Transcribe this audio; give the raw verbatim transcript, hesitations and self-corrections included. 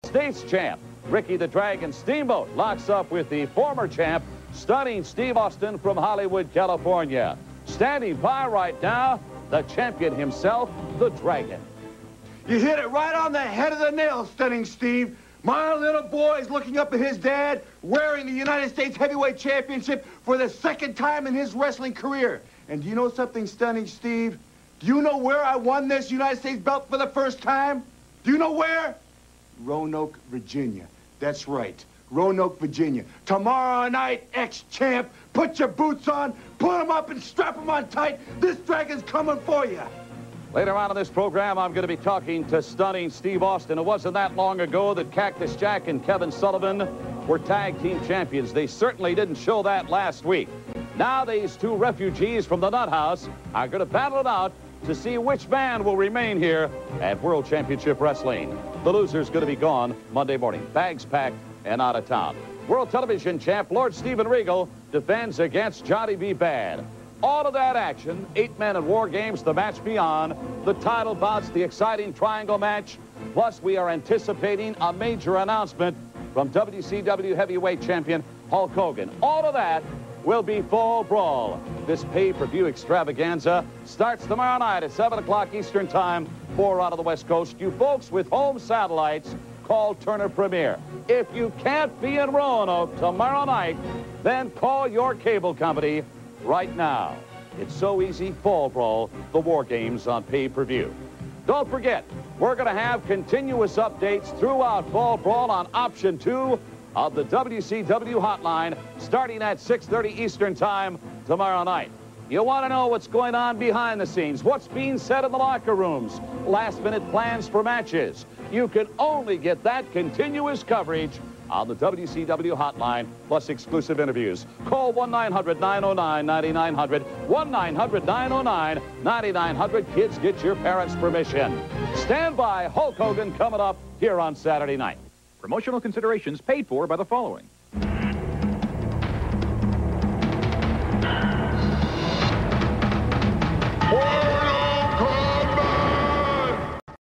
States champ Ricky the Dragon Steamboat locks up with the former champ, stunning Steve Austin from Hollywood, California. Standing by right now, the champion himself, the Dragon. You hit it right on the head of the nail, stunning Steve. My little boy is looking up at his dad wearing the United States Heavyweight Championship for the second time in his wrestling career. And do you know something, stunning Steve? Do you know where I won this United States belt for the first time? Do you know where? Roanoke, Virginia. That's right, Roanoke, Virginia. Tomorrow night, ex-champ, put your boots on, put them up and strap them on tight. This Dragon's coming for you. Later on in this program, I'm going to be talking to stunning Steve Austin. It wasn't that long ago that Cactus Jack and Kevin Sullivan were tag team champions. They certainly didn't show that last week. Now these two refugees from the Nut House are going to battle it out to see which man will remain here at World Championship Wrestling. The loser's going to be gone Monday morning. Bags packed and out of town. World Television champ Lord Steven Regal defends against Johnny B. Bad. All of that action, eight men at War Games, the match beyond, the title bouts, the exciting triangle match. Plus, we are anticipating a major announcement from W C W heavyweight champion Hulk Hogan. All of that will be Fall Brawl. This pay-per-view extravaganza starts tomorrow night at seven o'clock Eastern Time, four out of the West Coast. You folks with home satellites, call Turner Premier. If you can't be in Roanoke tomorrow night, then call your cable company right now. It's so easy. Fall Brawl, the War Games on pay-per-view. Don't forget, we're going to have continuous updates throughout Fall Brawl on option two of the W C W hotline starting at six thirty Eastern Time tomorrow night. You want to know what's going on behind the scenes, what's being said in the locker rooms, last-minute plans for matches. You can only get that continuous coverage on the W C W hotline, plus exclusive interviews. Call one nine hundred nine oh nine nine nine hundred, one nine hundred nine oh nine nine nine hundred. Kids, get your parents' permission. Stand by. Hulk Hogan coming up here on Saturday night. Promotional considerations paid for by the following.